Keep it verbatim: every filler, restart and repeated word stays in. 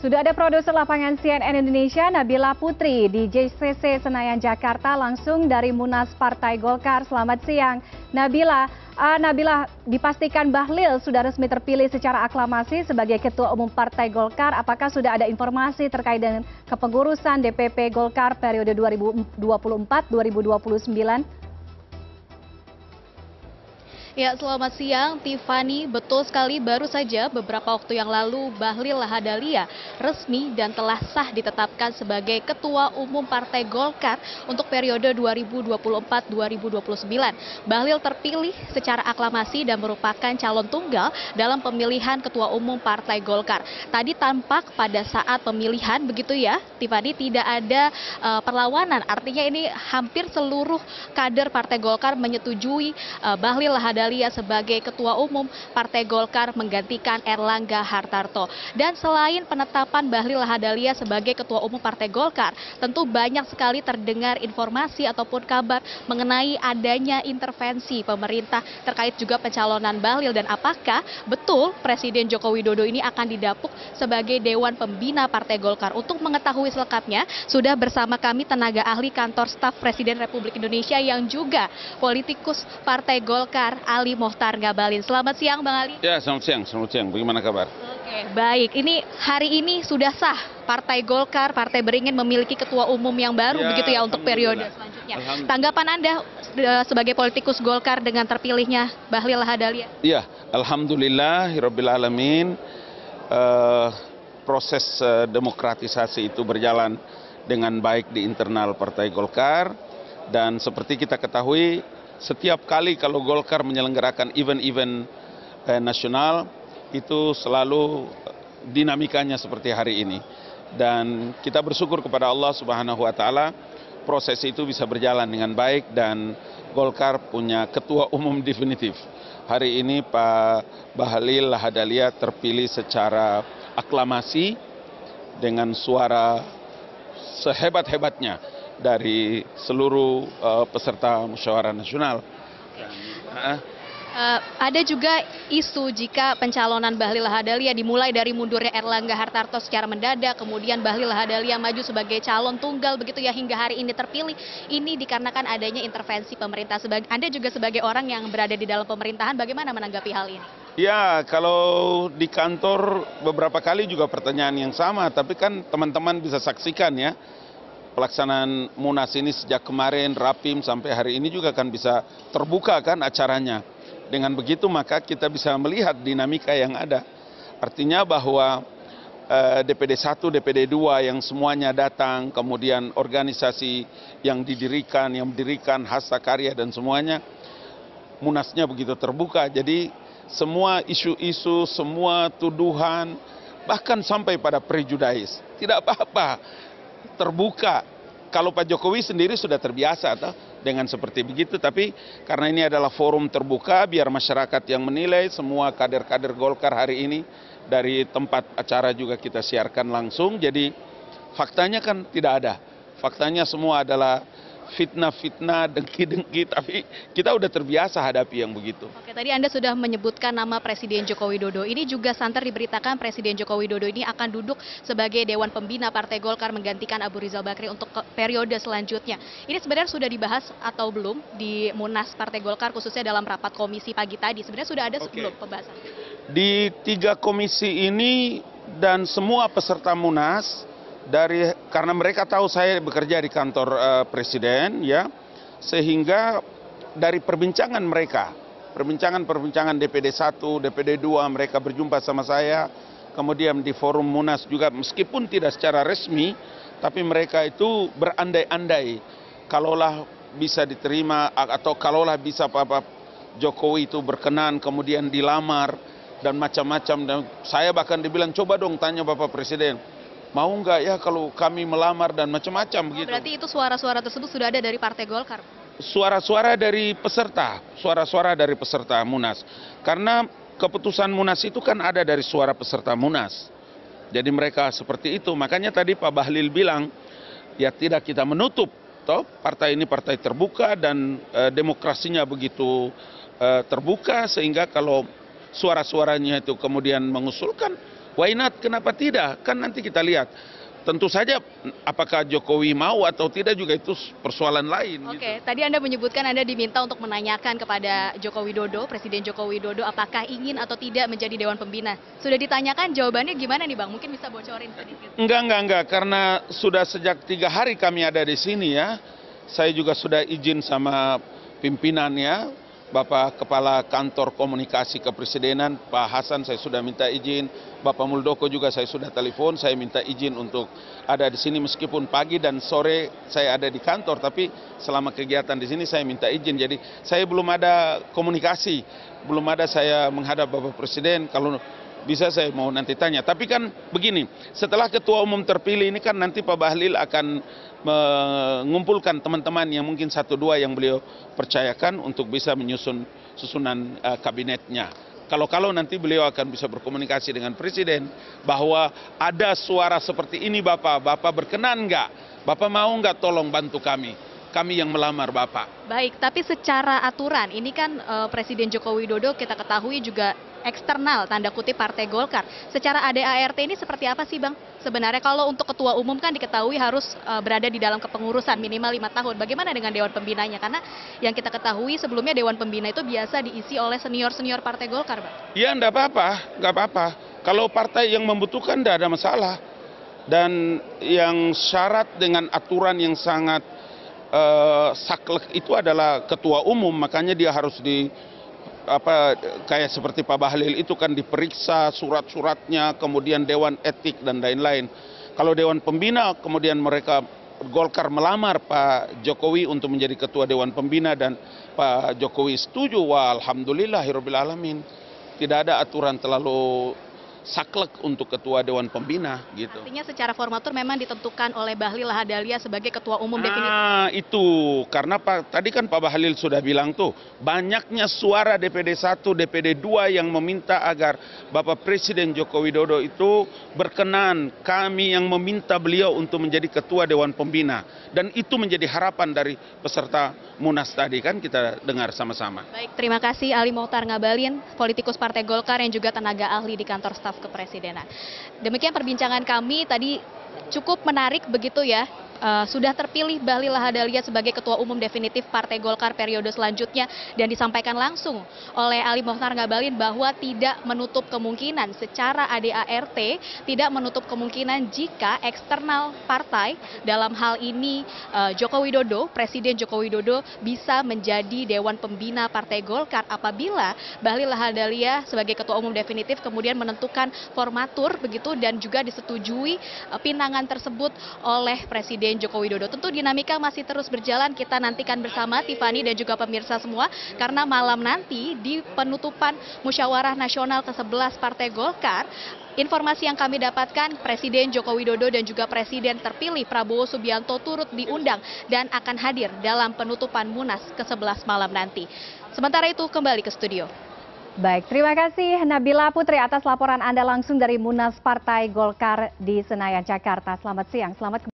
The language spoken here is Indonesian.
Sudah ada produser lapangan C N N Indonesia, Nabila Putri, di J C C Senayan, Jakarta, langsung dari Munas Partai Golkar. Selamat siang, Nabila. Uh, Nabila, dipastikan Bahlil sudah resmi terpilih secara aklamasi sebagai Ketua Umum Partai Golkar. Apakah sudah ada informasi terkait dengan kepengurusan D P P Golkar periode dua ribu dua puluh empat dua ribu dua puluh sembilan? Ya, selamat siang Tiffany. Betul sekali, baru saja beberapa waktu yang lalu Bahlil Lahadalia resmi dan telah sah ditetapkan sebagai Ketua Umum Partai Golkar untuk periode dua ribu dua puluh empat dua ribu dua puluh sembilan. Bahlil terpilih secara aklamasi dan merupakan calon tunggal dalam pemilihan Ketua Umum Partai Golkar. Tadi tampak pada saat pemilihan begitu ya, Tiffany, tidak ada uh, perlawanan. Artinya ini hampir seluruh kader Partai Golkar menyetujui uh, Bahlil Lahadalia sebagai Ketua Umum Partai Golkar menggantikan Erlangga Hartarto. Dan selain penetapan Bahlil Lahadalia sebagai Ketua Umum Partai Golkar, tentu banyak sekali terdengar informasi ataupun kabar mengenai adanya intervensi pemerintah terkait juga pencalonan Bahlil, dan apakah betul Presiden Joko Widodo ini akan didapuk sebagai Dewan Pembina Partai Golkar. Untuk mengetahui selengkapnya, sudah bersama kami tenaga ahli kantor staf Presiden Republik Indonesia yang juga politikus Partai Golkar, Ali Mohtar Ngabalin. Selamat siang, Bang Ali. Ya, selamat siang, selamat siang. Bagaimana kabar? Oke, baik. Ini hari ini sudah sah Partai Golkar, Partai Beringin memiliki ketua umum yang baru ya, begitu ya untuk periode selanjutnya. Tanggapan Anda sebagai politikus Golkar dengan terpilihnya Bahlil Lahadalia? Iya, alhamdulillahirabbil alamin. Uh, proses uh, demokratisasi itu berjalan dengan baik di internal Partai Golkar, dan seperti kita ketahui, setiap kali kalau Golkar menyelenggarakan event-event eh, nasional, itu selalu dinamikanya seperti hari ini. Dan kita bersyukur kepada Allah Subhanahu wa Ta'ala, proses itu bisa berjalan dengan baik dan Golkar punya ketua umum definitif. Hari ini Pak Bahlil Lahadalia terpilih secara aklamasi dengan suara sehebat-hebatnya dari seluruh uh, peserta musyawarah nasional. Uh, ada juga isu jika pencalonan Bahlil Lahadalia dimulai dari mundurnya Erlangga Hartarto secara mendadak, kemudian Bahlil Lahadalia maju sebagai calon tunggal begitu ya, hingga hari ini terpilih. Ini dikarenakan adanya intervensi pemerintah. Anda juga sebagai orang yang berada di dalam pemerintahan, bagaimana menanggapi hal ini? Ya, kalau di kantor beberapa kali juga pertanyaan yang sama, tapi kan teman-teman bisa saksikan ya, pelaksanaan Munas ini sejak kemarin Rapim sampai hari ini juga kan bisa terbuka kan acaranya. Dengan begitu maka kita bisa melihat dinamika yang ada. Artinya bahwa eh, D P D satu, D P D dua yang semuanya datang, kemudian organisasi yang didirikan, yang mendirikan Hasta Karya dan semuanya, Munasnya begitu terbuka. Jadi semua isu-isu, semua tuduhan, bahkan sampai pada prejudis, tidak apa-apa, terbuka. Kalau Pak Jokowi sendiri sudah terbiasa atau dengan seperti begitu, tapi karena ini adalah forum terbuka, biar masyarakat yang menilai, semua kader-kader Golkar hari ini dari tempat acara juga kita siarkan langsung. Jadi faktanya kan tidak ada, faktanya semua adalah fitnah-fitnah, dengki-dengki, tapi kita udah terbiasa hadapi yang begitu. Oke, tadi Anda sudah menyebutkan nama Presiden Joko Widodo. Ini juga santer diberitakan Presiden Joko Widodo ini akan duduk sebagai Dewan Pembina Partai Golkar menggantikan Abu Rizal Bakri untuk periode selanjutnya. Ini sebenarnya sudah dibahas atau belum di Munas Partai Golkar, khususnya dalam rapat komisi pagi tadi? Sebenarnya sudah ada sebelum pembahasan? Di tiga komisi ini dan semua peserta Munas, dari karena mereka tahu saya bekerja di kantor uh, presiden ya, sehingga dari perbincangan mereka, perbincangan-perbincangan D P D satu, D P D dua, mereka berjumpa sama saya, kemudian di forum Munas juga, meskipun tidak secara resmi, tapi mereka itu berandai-andai kalaulah bisa diterima atau kalaulah bisa Pak Jokowi itu berkenan kemudian dilamar dan macam-macam, dan saya bahkan dibilang coba dong tanya Bapak Presiden, mau nggak ya kalau kami melamar dan macam-macam begitu. Berarti itu suara-suara tersebut sudah ada dari Partai Golkar? Suara-suara dari peserta, suara-suara dari peserta Munas. Karena keputusan Munas itu kan ada dari suara peserta Munas. Jadi mereka seperti itu. Makanya tadi Pak Bahlil bilang, ya tidak kita menutup, toh partai ini partai terbuka dan e, demokrasinya begitu e, terbuka, sehingga kalau suara-suaranya itu kemudian mengusulkan, Why not? Kenapa tidak? Kan nanti kita lihat. Tentu saja apakah Jokowi mau atau tidak juga itu persoalan lain. Oke, Gitu. tadi Anda menyebutkan Anda diminta untuk menanyakan kepada Joko Widodo, Presiden Joko Widodo, apakah ingin atau tidak menjadi Dewan Pembina. Sudah ditanyakan, jawabannya gimana nih Bang? Mungkin bisa bocorin sedikit. Enggak, enggak, enggak. Karena sudah sejak tiga hari kami ada di sini ya. Saya juga sudah izin sama pimpinannya. Bapak Kepala Kantor Komunikasi Kepresidenan, Pak Hasan, saya sudah minta izin. Bapak Muldoko juga saya sudah telepon, saya minta izin untuk ada di sini meskipun pagi dan sore saya ada di kantor, tapi selama kegiatan di sini saya minta izin. Jadi saya belum ada komunikasi, belum ada saya menghadap Bapak Presiden. Kalau bisa saya mau nanti tanya. Tapi kan begini, setelah Ketua Umum terpilih ini kan nanti Pak Bahlil akan mengumpulkan teman-teman yang mungkin satu dua yang beliau percayakan untuk bisa menyusun susunan uh, kabinetnya. Kalau-kalau nanti beliau akan bisa berkomunikasi dengan Presiden bahwa ada suara seperti ini Bapak, Bapak berkenan nggak? Bapak mau nggak tolong bantu kami? Kami yang melamar Bapak. Baik, tapi secara aturan, ini kan eh, Presiden Joko Widodo kita ketahui juga eksternal, tanda kutip Partai Golkar. Secara A D A R T ini seperti apa sih Bang? Sebenarnya kalau untuk Ketua Umum kan diketahui harus eh, berada di dalam kepengurusan minimal lima tahun. Bagaimana dengan Dewan Pembinanya? Karena yang kita ketahui sebelumnya Dewan Pembina itu biasa diisi oleh senior-senior Partai Golkar, Bang. Ya enggak apa-apa, enggak apa-apa. Kalau partai yang membutuhkan enggak ada masalah. Dan yang syarat dengan aturan yang sangat Uh, saklek itu adalah ketua umum, makanya dia harus di apa kayak seperti Pak Bahlil itu kan diperiksa surat-suratnya, kemudian dewan etik dan lain-lain. Kalau dewan pembina kemudian mereka Golkar melamar Pak Jokowi untuk menjadi ketua dewan pembina dan Pak Jokowi setuju, wah alhamdulillahirabbil alamin. Tidak ada aturan terlalu saklek untuk ketua dewan pembina gitu. Artinya secara formatur memang ditentukan oleh Bahlil Lahadalia sebagai ketua umum definitif. Ah, itu karena Pak tadi kan Pak Bahlil sudah bilang tuh, banyaknya suara D P D satu, D P D dua yang meminta agar Bapak Presiden Joko Widodo itu berkenan, kami yang meminta beliau untuk menjadi ketua dewan pembina. Dan itu menjadi harapan dari peserta Munas tadi kan kita dengar sama-sama. Baik, terima kasih Ali Mokhtar Ngabalin, politikus Partai Golkar yang juga tenaga ahli di kantor staf kepresidenan. Demikian perbincangan kami tadi, cukup menarik begitu ya. Uh, sudah terpilih Bahlil Lahadalia sebagai Ketua Umum definitif Partai Golkar periode selanjutnya dan disampaikan langsung oleh Ali Mokhtar Ngabalin bahwa tidak menutup kemungkinan secara A D A R T, tidak menutup kemungkinan jika eksternal partai dalam hal ini uh, Joko Widodo, Presiden Joko Widodo bisa menjadi Dewan Pembina Partai Golkar apabila Bahlil Lahadalia sebagai Ketua Umum definitif kemudian menentukan formatur begitu dan juga disetujui uh, pinangan tersebut oleh Presiden Joko Widodo. Tentu dinamika masih terus berjalan, kita nantikan bersama Tiffany dan juga pemirsa semua, karena malam nanti di penutupan Musyawarah Nasional ke sebelas Partai Golkar, informasi yang kami dapatkan Presiden Joko Widodo dan juga Presiden terpilih Prabowo Subianto turut diundang dan akan hadir dalam penutupan Munas ke sebelas malam nanti. Sementara itu kembali ke studio. Baik, terima kasih Nabila Putri atas laporan Anda langsung dari Munas Partai Golkar di Senayan, Jakarta. Selamat siang, selamat